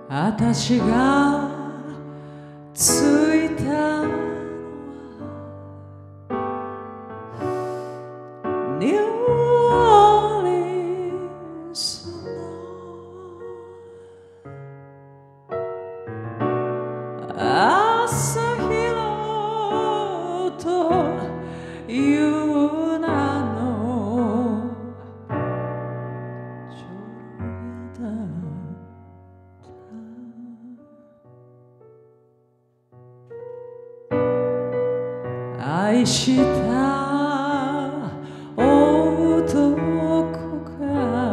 私がついたのはニューオーリンスの朝日と夕菜のちょろやだ愛した男が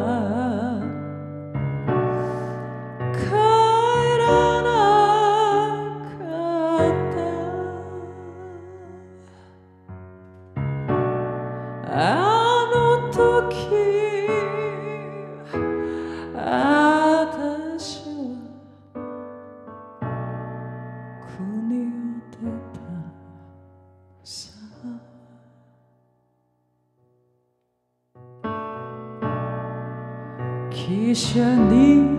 帰らなかったあの時私は国を出たさ汽車に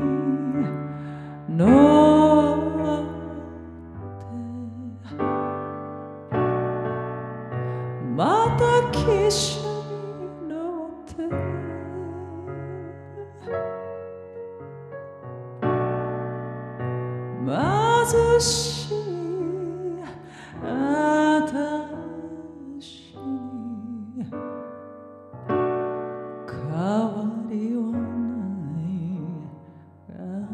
乗ってまた汽車に乗って貧しい私に変わりはないが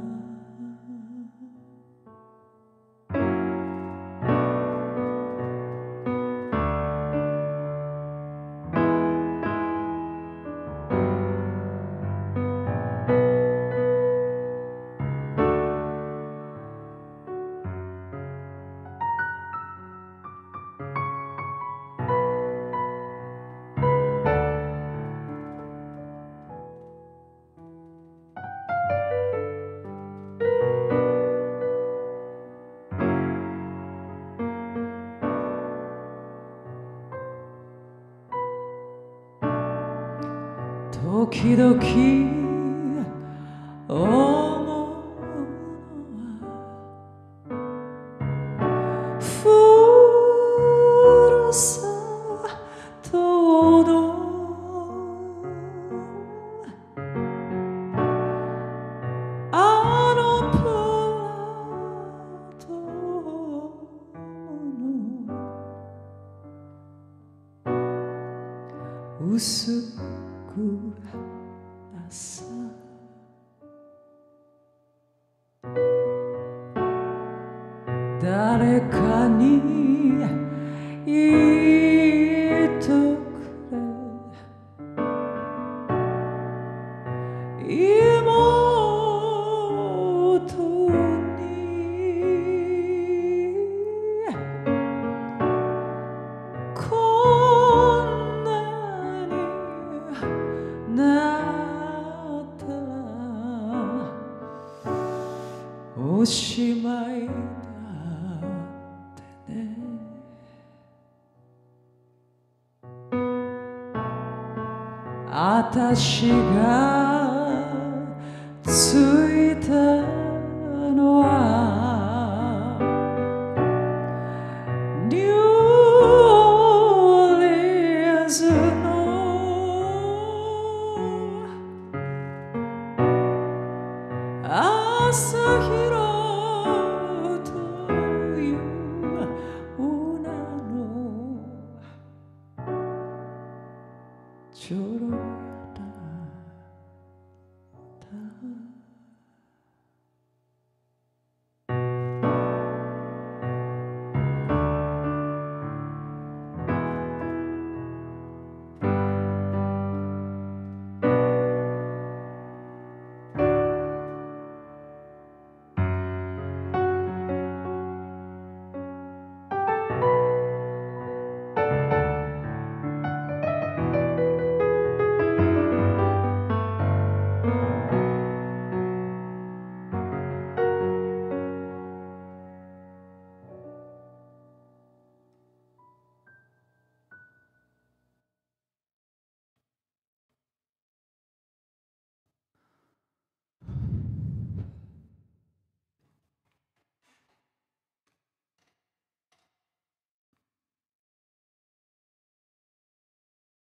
時々思うのはふるさとのあのプラトの薄く朝誰かに言っとくれ妹にこんなになったらおしまいだってねあたしがついたのはニューオーリンズの朝日